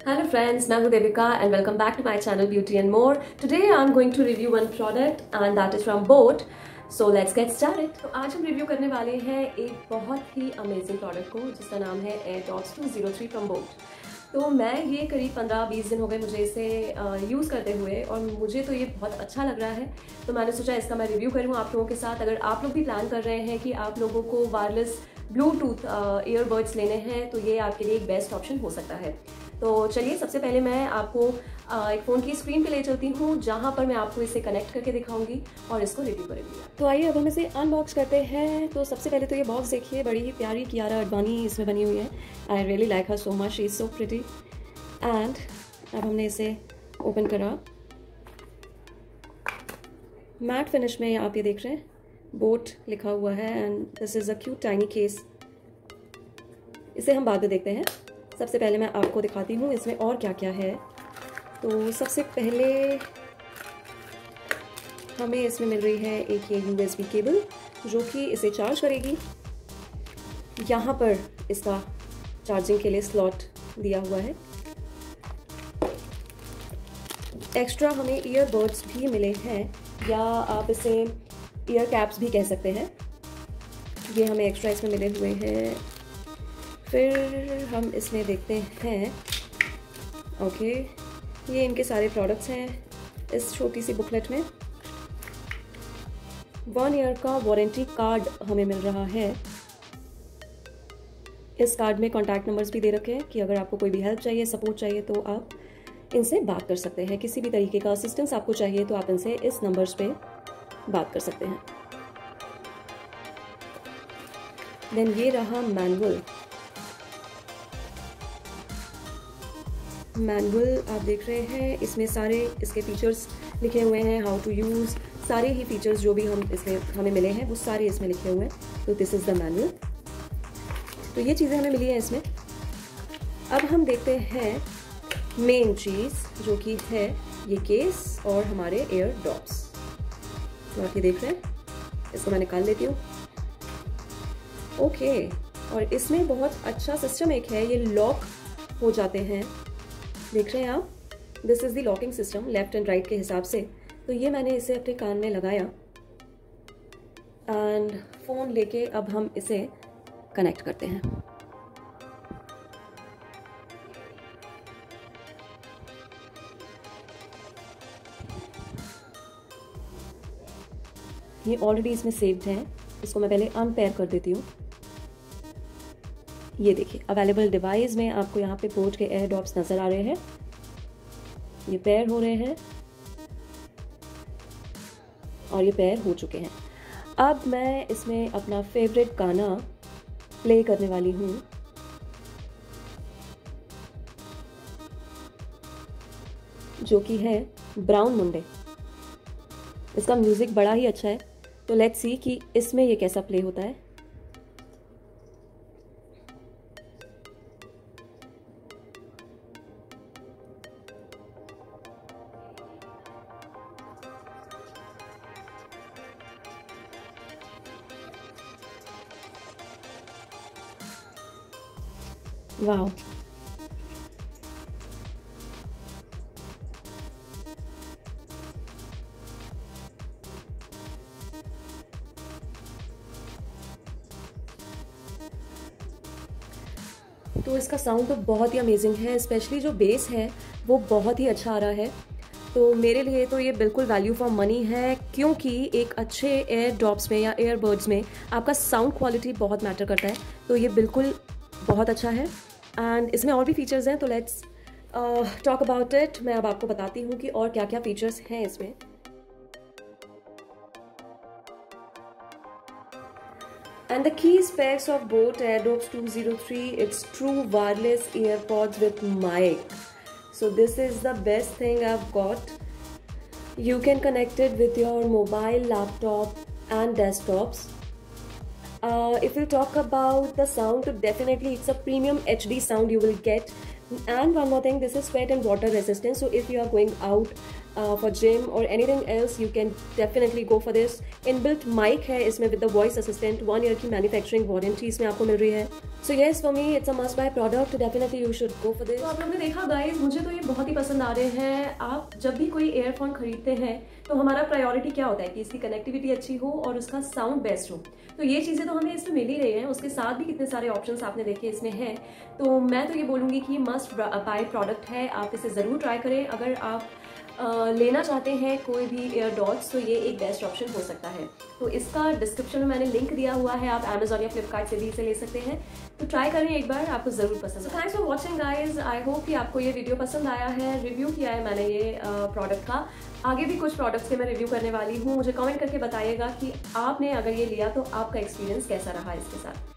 Hello friends, मैं हूँ Devika and welcome back to my channel Beauty and More. Today I'm going to review one product and that is from Boat. So let's get started. तो आज हम review करने वाले हैं एक बहुत ही अमेजिंग प्रोडक्ट को जिसका नाम है AirDrops 203 फ्रॉम बोट। तो मैं ये करीब 15-20 दिन हो गए मुझे इसे यूज़ करते हुए और मुझे तो ये बहुत अच्छा लग रहा है। तो मैंने सोचा इसका मैं रिव्यू करूँ आप लोगों के साथ। अगर आप लोग भी प्लान कर रहे हैं कि आप लोगों को वायरलेस ब्लूटूथ ईयरबड्स लेने हैं तो ये आपके लिए एक बेस्ट ऑप्शन हो सकता है। तो चलिए सबसे पहले मैं आपको एक फ़ोन की स्क्रीन पे ले चलती हूँ जहाँ पर मैं आपको इसे कनेक्ट करके दिखाऊंगी और इसको रिव्यू करेंगे। तो आइए अब हम इसे अनबॉक्स करते हैं। तो सबसे पहले तो ये बॉक्स देखिए, बड़ी ही प्यारी कियारा अडवाणी इसमें बनी हुई है। I really like her so much, she is so pretty. And अब हमने इसे ओपन करा। मैट फिनिश में आप ये देख रहे हैं बोट लिखा हुआ है and this is a cute tiny case. इसे हम बाद में देखते हैं। सबसे पहले मैं आपको दिखाती हूँ इसमें और क्या क्या है। तो सबसे पहले हमें इसमें मिल रही है एक ये USB केबल जो कि इसे चार्ज करेगी। यहाँ पर इसका चार्जिंग के लिए स्लॉट दिया हुआ है। एक्स्ट्रा हमें ईयरबड्स भी मिले हैं या आप इसे ईयर कैप्स भी कह सकते हैं। ये हमें एक्स्ट्रा इसमें मिले हुए हैं। फिर हम इसमें देखते हैं ओके ये इनके सारे प्रोडक्ट्स हैं इस छोटी सी बुकलेट में। 1 ईयर का वारंटी कार्ड हमें मिल रहा है। इस कार्ड में कॉन्टैक्ट नंबर्स भी दे रखे हैं कि अगर आपको कोई भी हेल्प चाहिए, सपोर्ट चाहिए तो आप इनसे बात कर सकते हैं। किसी भी तरीके का असिस्टेंस आपको चाहिए तो आप इनसे इस नंबर्स पे बात कर सकते हैं। देन ये रहा मैनुअल। आप देख रहे हैं इसमें सारे इसके फीचर्स लिखे हुए हैं, हाउ टू यूज़, सारे ही फीचर्स जो भी हम इसमें हमें मिले हैं वो सारे इसमें लिखे हुए हैं। तो दिस इज़ द मैनुअल। तो ये चीज़ें हमें मिली हैं इसमें। अब हम देखते हैं मेन चीज़ जो कि है ये केस और हमारे एयर ड्रॉप्स। तो आप ये देख रहे हैं, इसको मैं निकाल लेती हूँ। ओके और इसमें बहुत अच्छा सिस्टम एक है, ये लॉक हो जाते हैं। देख रहे हैं आप, this is the locking system left and right के हिसाब से। तो ये मैंने इसे अपने कान में लगाया एंड फ़ोन लेके अब हम इसे कनेक्ट करते हैं। ये ऑलरेडी इसमें सेव्ड है। इसको मैं पहले अनपेयर कर देती हूँ। ये देखिए अवेलेबल डिवाइस में आपको यहाँ पे बोट के एयर ड्रॉप्स नज़र आ रहे हैं। ये पेयर हो रहे हैं और ये पेयर हो चुके हैं। अब मैं इसमें अपना फेवरेट गाना प्ले करने वाली हूँ। जो कि है ब्राउन मुंडे। इसका म्यूज़िक बड़ा ही अच्छा है। तो लेट्स सी कि इसमें ये कैसा प्ले होता है। वाह, तो इसका साउंड तो बहुत ही अमेजिंग है। स्पेशली जो बेस है वो बहुत ही अच्छा आ रहा है। तो मेरे लिए तो ये बिल्कुल वैल्यू फॉर मनी है क्योंकि एक अच्छे एयर ड्रॉप्स में या एयरबड्स में आपका साउंड क्वालिटी बहुत मैटर करता है। तो ये बिल्कुल बहुत अच्छा है एंड इसमें और भी फीचर्स हैं। तो लेट्स टॉक अबाउट इट। मैं अब आपको बताती हूँ कि और क्या क्या फीचर्स हैं इसमें। And the key specs of Boat AirDrops 203, it's true wireless earpods with mic. So this is the best thing I've got. You can connect it with your mobile, laptop and desktops. If you talk about the sound, definitely it's a premium HD sound you will get And one more thing, this is sweat and water resistant, so if you are going out for gym or anything else, you can definitely go for this. Inbuilt mic है इसमें with the voice assistant, 1 year की manufacturing warranty इसमें आपको मिल रही है. So yes, for me it's a must buy product, definitely you should go for this. तो आप लोगों ने देखा guys, मुझे तो ये बहुत ही पसंद आ रहे हैं. आप जब भी कोई ईयरफोन खरीदते हैं तो हमारा प्रायोरिटी क्या होता है कि इसकी कनेक्टिविटी अच्छी हो और उसका साउंड बेस्ट हो. तो ये चीज़ें तो हमें इसमें मिल ही रही हैं, उसके साथ भी कितने सारे ऑप्शंस आपने देखे इसमें हैं. तो मैं तो ये बोलूँगी कि मस्ट बाय प्रोडक्ट है, आप इसे ज़रूर ट्राई करें. अगर आप लेना चाहते हैं कोई भी ईयर डॉट्स तो ये एक बेस्ट ऑप्शन हो सकता है. तो इसका डिस्क्रिप्शन में मैंने लिंक दिया हुआ है, आप अमेजॉन या फ्लिपकार्ट से भी इसे ले सकते हैं. तो ट्राई करें एक बार, आपको ज़रूर पसंद. Thanks for watching guys. I hope कि आपको ये वीडियो पसंद आया है. रिव्यू किया है मैंने ये प्रोडक्ट का. आगे भी कुछ प्रोडक्ट्स के मैं रिव्यू करने वाली हूँ. मुझे कमेंट करके बताइएगा कि आपने अगर ये लिया तो आपका एक्सपीरियंस कैसा रहा इसके साथ.